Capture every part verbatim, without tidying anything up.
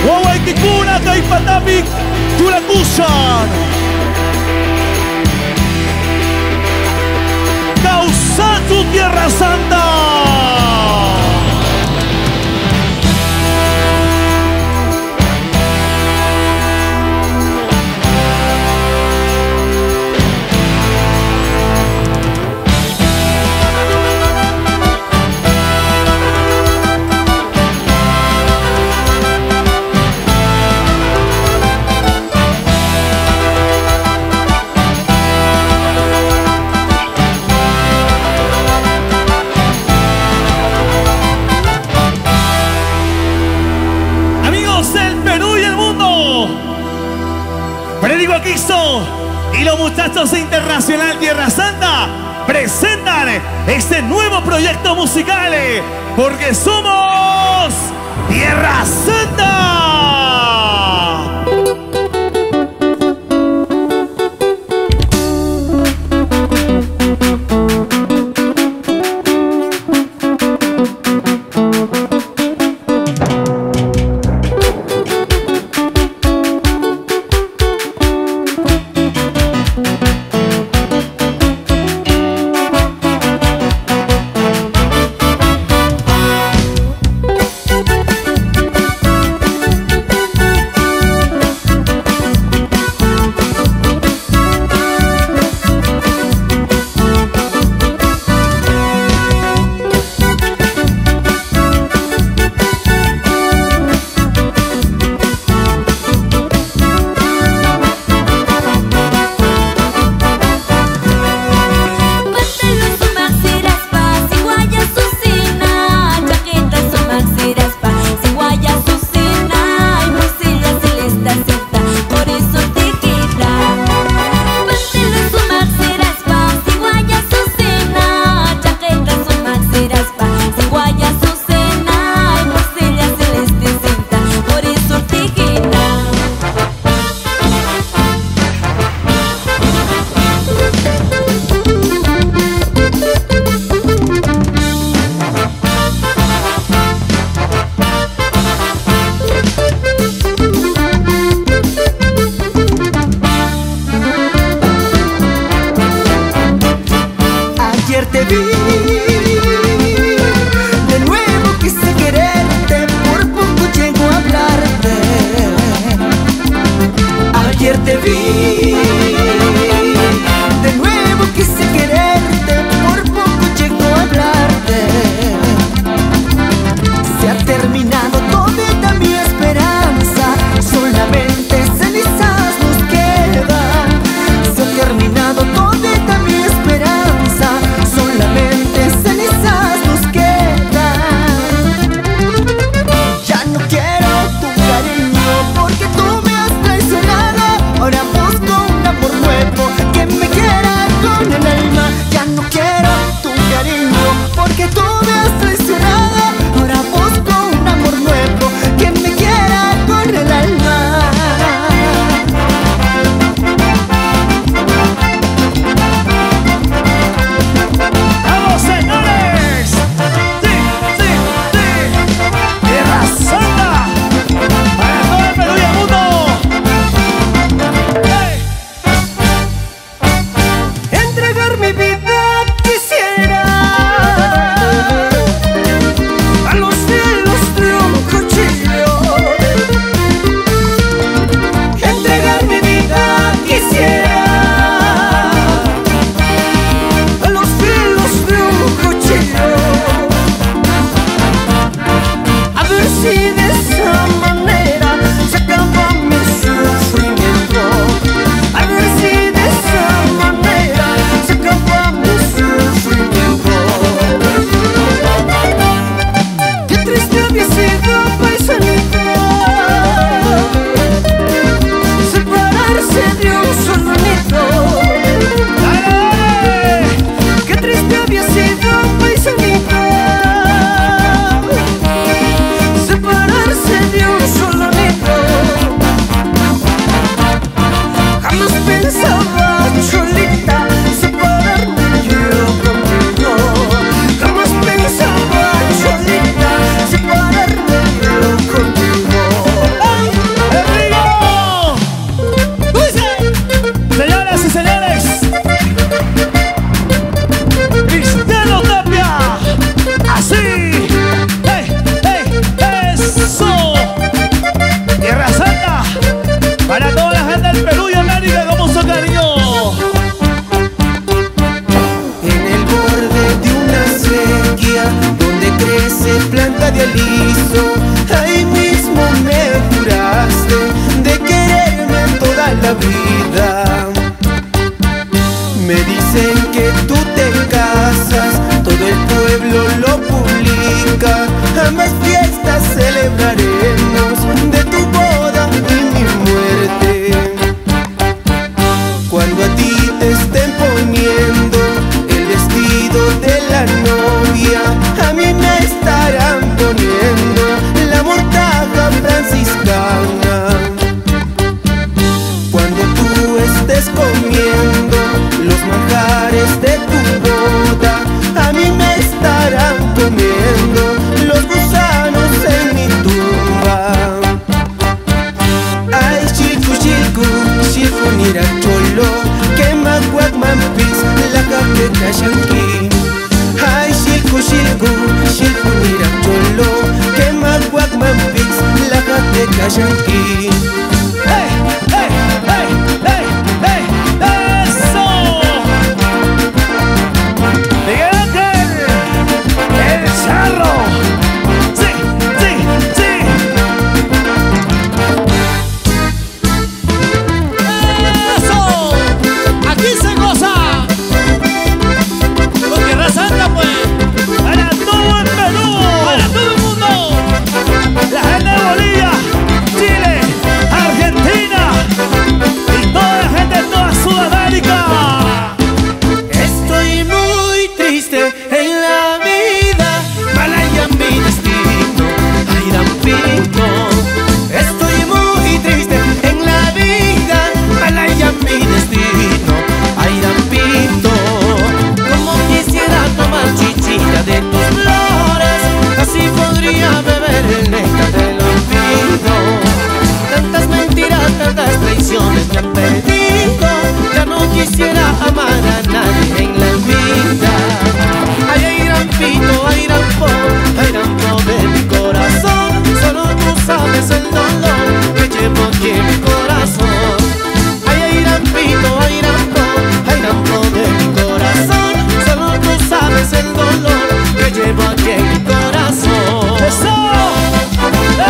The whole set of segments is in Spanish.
Owaikikuna, Caipatapik, Tulacusan. Causatu, Tierra Santa. Federico Aquisto y los muchachos de Internacional Tierra Santa presentan este nuevo proyecto musical, porque somos Tierra Santa. Yankee. ¡Hey, hey, hey, hey, hey! ¡Eso! Miguel Ángel, el charro. ¡Sí, sí, sí! ¡Eso! ¡Aquí se goza! Con Tierra Santa, pues. ¡Para todo el Perú! ¡Para todo el mundo! La gente de Bolivia, Chile, Argentina y toda la gente de toda Sudamérica. Estoy muy triste en la vida, malaya mi destino, ay Rampito. Estoy muy triste en la vida, malaya mi destino, ay Rampito. Como quisiera tomar chichilla de tus flores, así podría beber el néctar del olvido. Tantas mentiras, tantas traiciones me han perdido, ya no quisiera amar a nadie en la vida. Ay, ay, Rampito, ay, Rampo, ay, Rampo de mi corazón, solo tú sabes el dolor que llevo aquí en mi corazón. Ay, ay, Rampito, ay, Rampo, ay, Rampo de mi corazón, solo tú sabes el dolor que llevo aquí en mi corazón. ¡Eso! ¡Eh!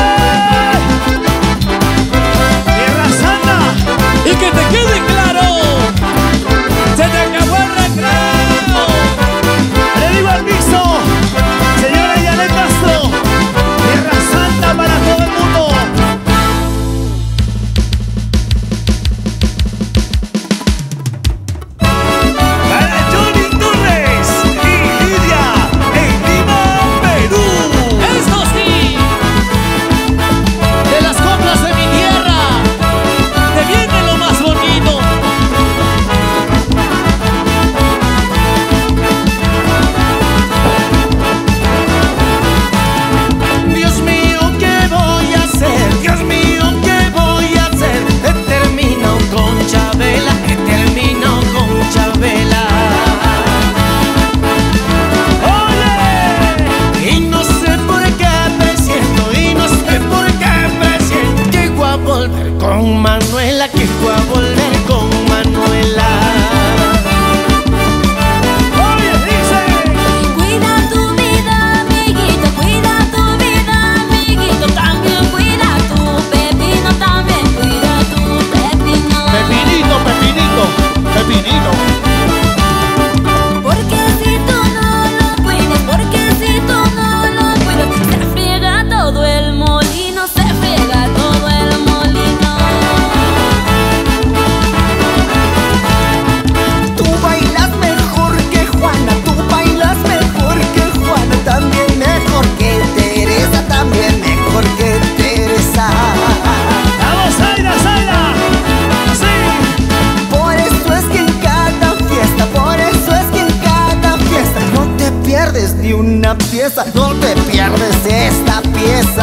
¡Tierra Santa! Y que te quede claro, se te acabó el recreo. ¡Le digo al piso! Señora Yanet Castro, Tierra Santa para todo el mundo. Para Johnny Torres y Lidia en Lima, Perú. Esto sí, de las coplas de mi tierra, te viene lo más bonito. Dios mío, ¿qué voy a hacer? Dios mío, ¿qué voy a hacer? He terminado con Chabela, he terminado con Chabela. ¡Ole! Y no sé por qué presiento, y no sé por qué presiento que voy a volver con Manuela, que voy a volver con Manuela. Oye, dice. Cuida tu vida, amiguito, cuida tu vida, amiguito. También cuida tu pepino, también cuida tu pepino. Pepinito, pepinito, pepinito. Porque si tú no lo cuidas, porque si tú no lo cuidas, se friega todo el molino, se friega todo el molino. Tú bailas mejor que Juana, tú bailas mejor que Juana, también mejor que Teresa, también mejor que Teresa. ¡Vamos, Zaira, Zaira! ¡Sí! Por eso es que en cada fiesta, por eso es que en cada fiesta no te pierdes ni una pieza, no te pierdes esta pieza.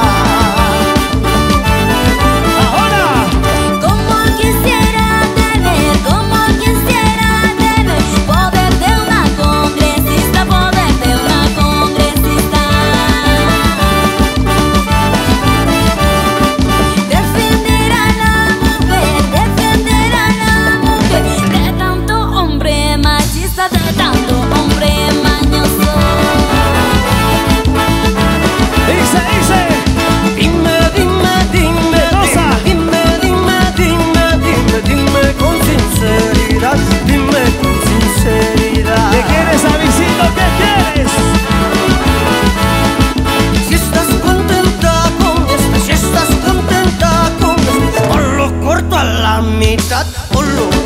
¡Ahora! Como quisiera tener, como quisiera tener poder de una congresista, poder de una congresista. Defender a la mujer, defender a la mujer de tanto hombre machista, de tanto hombre mañoso. Dice, dice. Dime, dime, dime, Rosa. dime, dime, dime, dime, dime con sinceridad, dime con sinceridad. ¿Qué quieres, Avisito? ¿Qué quieres? Si estás contenta con esta, si estás contenta con esta, o lo corto a la mitad, o lo